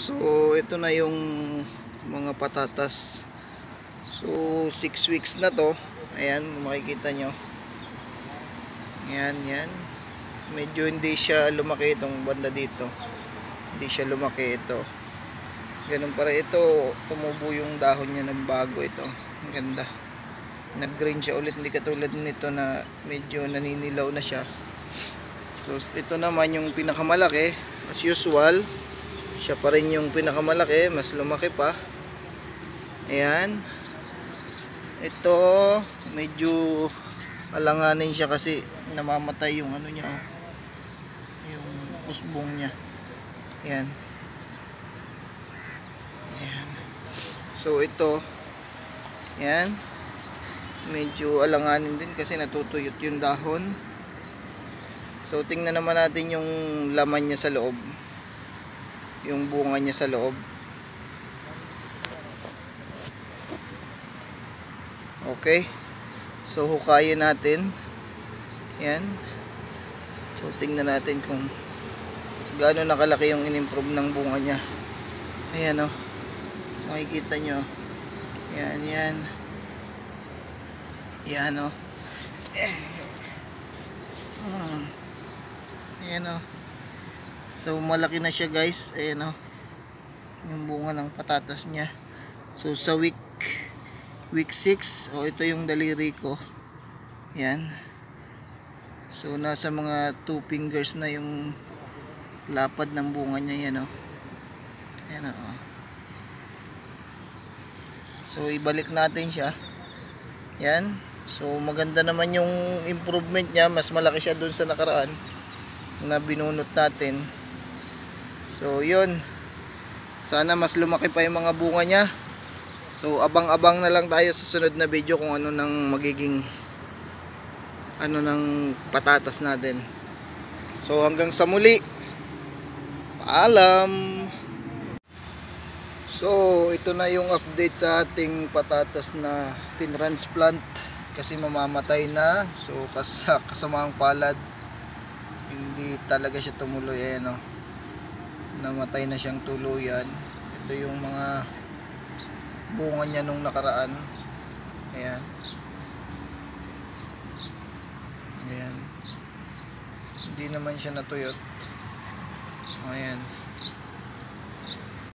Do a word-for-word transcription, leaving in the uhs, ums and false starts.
So ito na yung mga patatas. So six weeks na to. Ayan, makikita nyo. Ayan, yan. Medyo hindi siya lumaki itong banda dito. Hindi siya lumaki ito. Ganun para ito, tumubo yung dahon niya ng bago ito. Ang ganda. Nag-green siya ulit, hindi katulad nito na medyo naninilaw na siya. So ito naman yung pinakamalaki, as usual. Siya pa rin yung pinakamalaki, mas lumaki pa. Ayan. Ito, medyo alanganin siya kasi namamatay yung ano niya, oh. Yung usbong niya. Ayan. Ayan. So ito, ayan. Medyo alanganin din kasi natutuyot yung dahon. So tingnan naman natin yung laman niya sa loob. Yung bunga niya sa loob. Okay. So hukayin natin. Yan. So tingnan natin kung gaano nakalaki yung in-improve ng bunga niya. Ayan, oh. Makikita nyo. Yan, yan. Yan, oh. Ayan, oh. So malaki na siya, guys. Ayan, oh. Yung bunga ng patatas niya. So sa week week six, oh, ito yung daliri ko. Yan. So nasa mga two fingers na yung lapad ng bunga niya. Yan, oh. Ayan, oh. So ibalik natin siya. Yan. So maganda naman yung improvement niya. Mas malaki siya dun sa nakaraan na binunot natin. So yun, sana mas lumaki pa yung mga bunga niya. So abang-abang na lang tayo sa sunod na video kung ano nang magiging ano ng patatas natin. So hanggang sa muli, paalam. So ito na yung update sa ating patatas na tinransplant kasi mamamatay na. So kas kasamang palad, hindi talaga siya tumuloy. Ayan, oh. Namatay na siyang tuluyan. Ito yung mga bunga niya nung nakaraan. Ayan. Ayan. Hindi naman siya natuyot. Ayan.